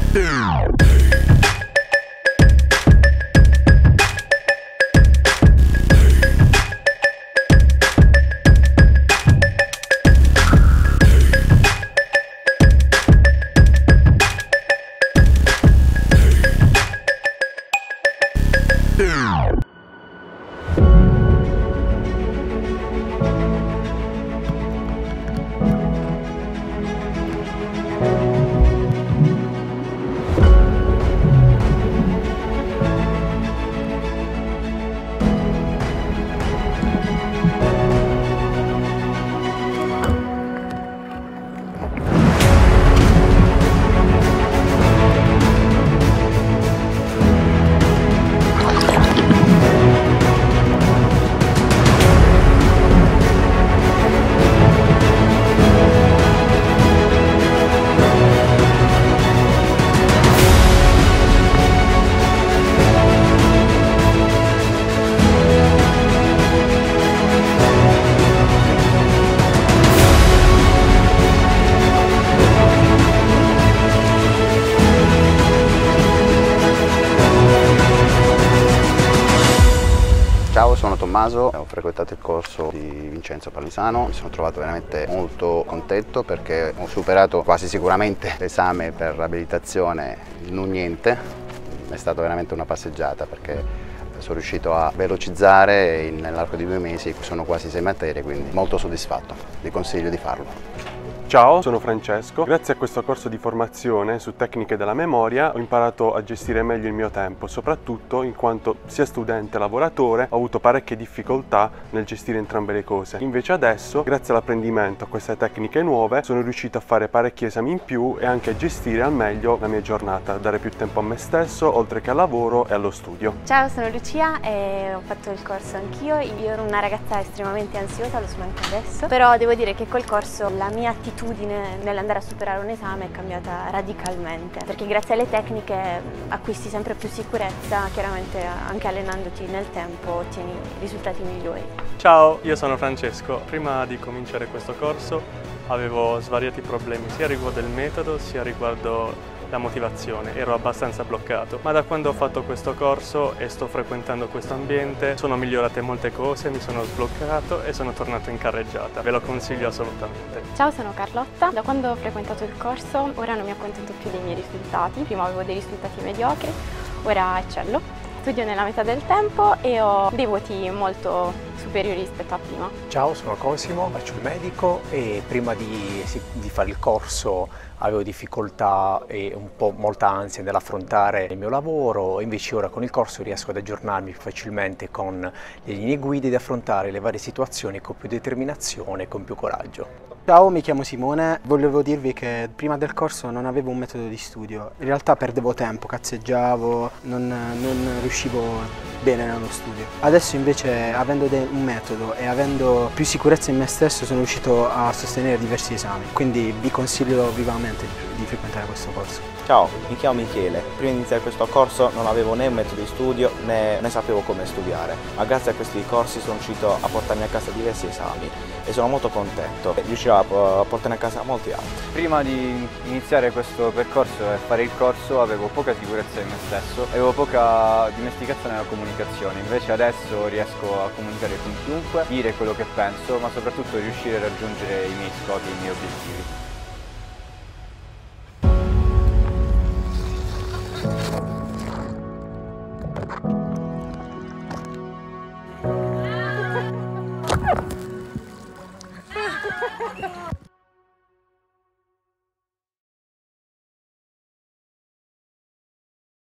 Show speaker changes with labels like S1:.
S1: Ciao, sono Tommaso, ho frequentato il corso di Vincenzo Palmisano, mi sono trovato veramente molto contento perché ho superato quasi sicuramente l'esame per l'abilitazione in un niente. È stata veramente una passeggiata perché sono riuscito a velocizzare e nell'arco di 2 mesi sono quasi 6 materie, quindi molto soddisfatto, vi consiglio di farlo.
S2: Ciao, sono Francesco. Grazie a questo corso di formazione su tecniche della memoria ho imparato a gestire meglio il mio tempo, soprattutto in quanto sia studente che lavoratore ho avuto parecchie difficoltà nel gestire entrambe le cose. Invece adesso, grazie all'apprendimento a queste tecniche nuove, sono riuscito a fare parecchi esami in più e anche a gestire al meglio la mia giornata, dare più tempo a me stesso, oltre che al lavoro e allo studio.
S3: Ciao, sono Lucia e ho fatto il corso anch'io. Io ero una ragazza estremamente ansiosa, lo sono anche adesso, però devo dire che col corso la mia attitudine nell'andare a superare un esame è cambiata radicalmente, perché grazie alle tecniche acquisti sempre più sicurezza, chiaramente anche allenandoti nel tempo ottieni risultati migliori.
S4: Ciao, io sono Francesco. Prima di cominciare questo corso avevo svariati problemi sia riguardo il metodo sia riguardo la motivazione, ero abbastanza bloccato, ma da quando ho fatto questo corso e sto frequentando questo ambiente sono migliorate molte cose, mi sono sbloccato e sono tornato in carreggiata, ve lo consiglio assolutamente.
S5: Ciao, sono Carlotta, da quando ho frequentato il corso ora non mi accontento più dei miei risultati, prima avevo dei risultati mediocri, ora eccello. Studio nella metà del tempo e ho dei voti molto superiori rispetto a prima.
S6: Ciao, sono Cosimo, faccio il medico e prima di fare il corso avevo difficoltà e molta ansia nell'affrontare il mio lavoro, invece ora con il corso riesco ad aggiornarmi più facilmente con le linee guida ed affrontare le varie situazioni con più determinazione e con più coraggio.
S7: Ciao, mi chiamo Simone, volevo dirvi che prima del corso non avevo un metodo di studio, in realtà perdevo tempo, cazzeggiavo, non riuscivo bene nello studio. Adesso invece avendo un metodo e avendo più sicurezza in me stesso sono riuscito a sostenere diversi esami, quindi vi consiglio vivamente di frequentare questo corso.
S8: Ciao, mi chiamo Michele. Prima di iniziare questo corso non avevo né un metodo di studio né sapevo come studiare, ma grazie a questi corsi sono riuscito a portarmi a casa diversi esami e sono molto contento. Riuscirò a portarne a casa molti altri.
S9: Prima di iniziare questo percorso e fare il corso avevo poca sicurezza in me stesso, avevo poca dimestichezza nella comunicazione, invece adesso riesco a comunicare con chiunque, dire quello che penso, ma soprattutto riuscire a raggiungere i miei scopi, i miei obiettivi.